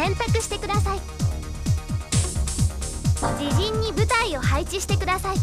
選択してください。自陣に部隊を配置してください。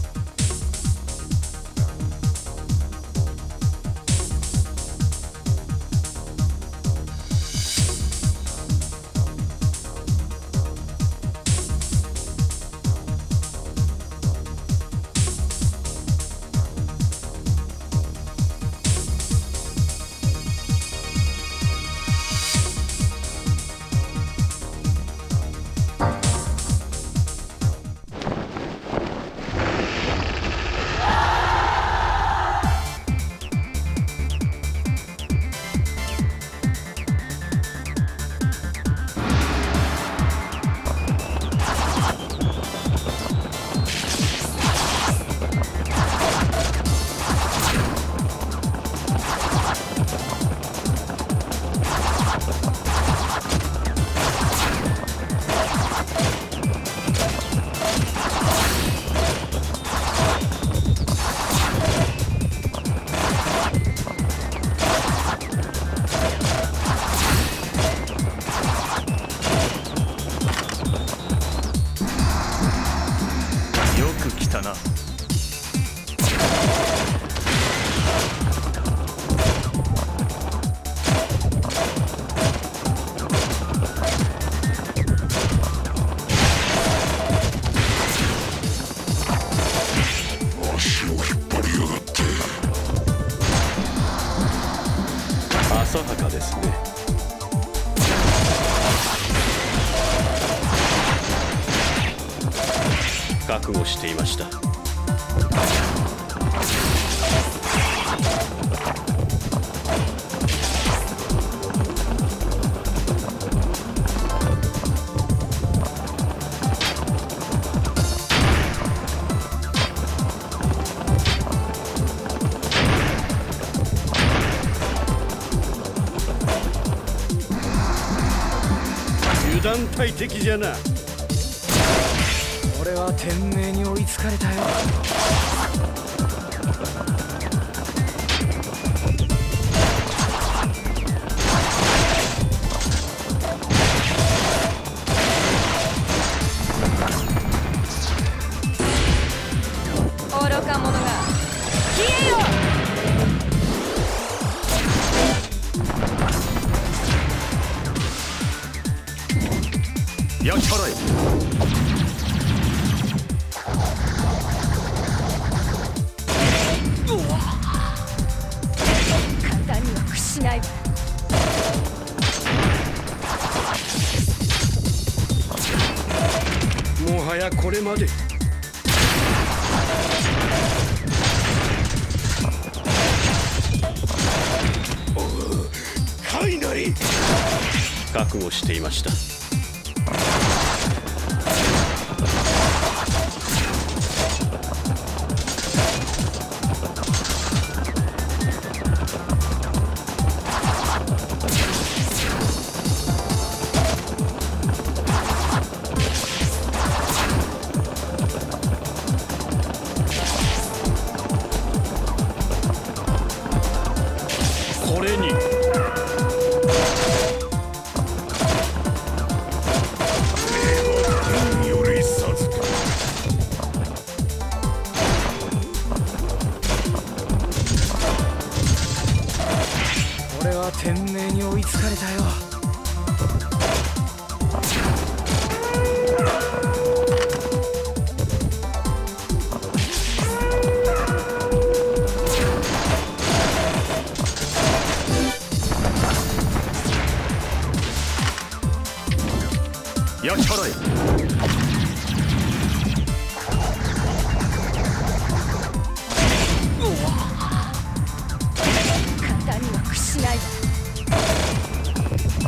浅はかですね。覚悟していました。油断大敵じゃな。 俺は天命に追いつかれたよ。 愚か者が消えよ。 焼き払え。 簡単には屈しないわ。 もはやこれまで。カイナリ。覚悟していました。これに俺は天命に追いつかれたよ。 焼き払え。 簡単には屈しないわ。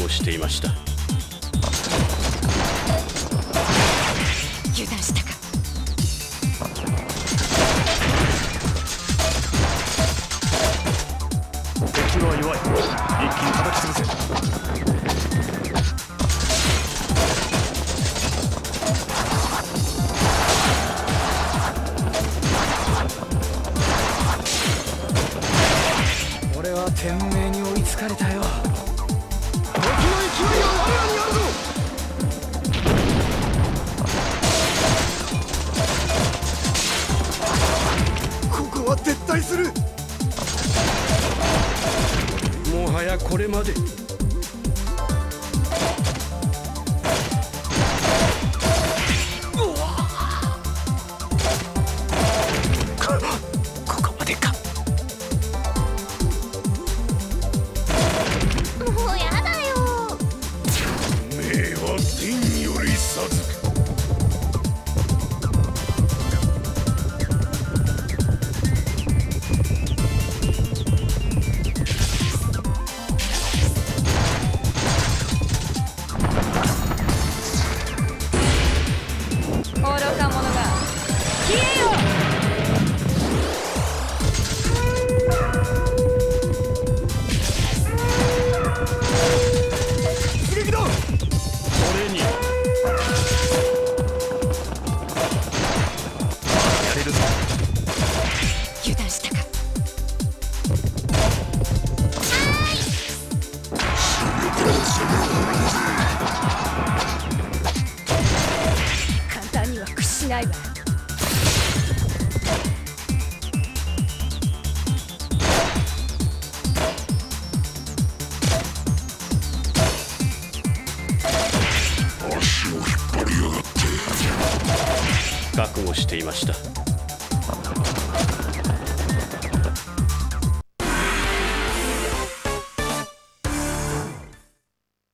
悟していました。 油断したか。 敵は弱い。一気に叩き潰せ。 俺は天命に追いつかれたよ。 時の勢いは我らにあるぞ。ここは撤退する。 もはやこれまで。 ここまでか。 もうやだよ。 命は天により授く。 愚か者が消えよ。 出撃だ。 俺にやれるぞ。 油断したか。簡単には屈しないわ。 覚悟していました。